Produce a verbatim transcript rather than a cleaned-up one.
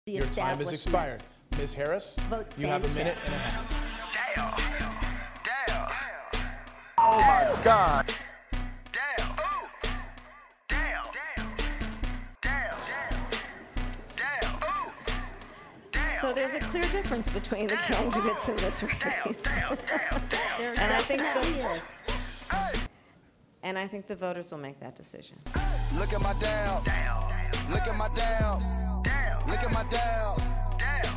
the Your time has expired. Miz Harris, Vote you have a Sanchez. minute and a half. Damn. Damn. Oh my God. Damn. Ooh. Damn. Damn. Damn. Ooh. Damn. So there's a clear difference between the candidates in this race. Damn. Damn. Damn. And I think Definitely the, is. and I think the voters will make that decision. Look at my down. Look at my down. Look at my down.